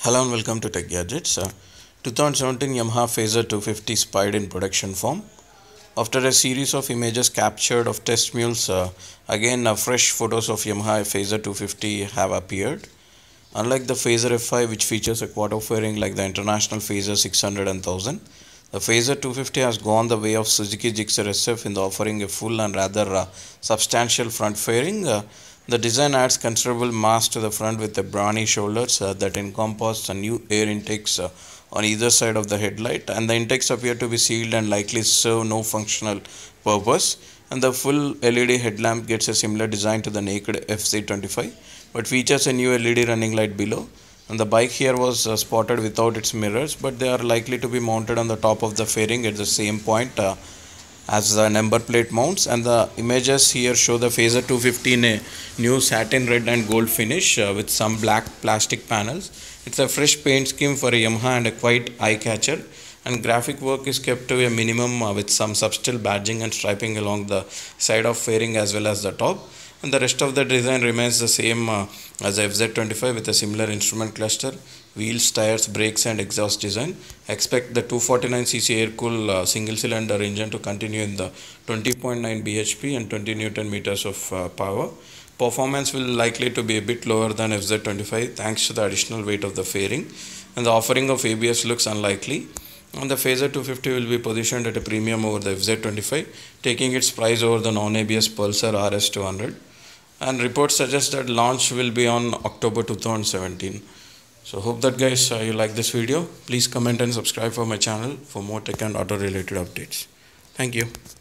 Hello and welcome to Tech Gadgets. 2017 Yamaha Fazer 250 spied in production form. After a series of images captured of test mules, again fresh photos of Yamaha Fazer 250 have appeared. Unlike the Fazer F5, which features a quad fairing like the international Fazer 600 and 1000, the Fazer 250 has gone the way of Suzuki Gixxer SF in the offering a full and rather substantial front fairing. The design adds considerable mass to the front with the brawny shoulders that encompass new air intakes on either side of the headlight, and the intakes appear to be sealed and likely serve no functional purpose. And the full LED headlamp gets a similar design to the naked FZ25 but features a new LED running light below. And the bike here was spotted without its mirrors, but they are likely to be mounted on the top of the fairing at the same point as the number plate mounts. And the images here show the Fazer 250 in a new satin red and gold finish with some black plastic panels. It's a fresh paint scheme for a Yamaha and a quite eye catcher, and graphic work is kept to a minimum with some subtle badging and striping along the side of fairing as well as the top. And the rest of the design remains the same as the FZ25 with a similar instrument cluster, wheels, tires, brakes and exhaust design. Expect the 249cc air-cooled single-cylinder engine to continue in the 20.9 bhp and 20 Newton meters of power. Performance will likely to be a bit lower than FZ25 thanks to the additional weight of the fairing, and the offering of ABS looks unlikely. And the Fazer 250 will be positioned at a premium over the FZ25, taking its price over the non-ABS Pulsar RS200. And reports suggest that launch will be on October 2017. So hope that guys you like this video. Please comment and subscribe for my channel for more tech and auto related updates. Thank you.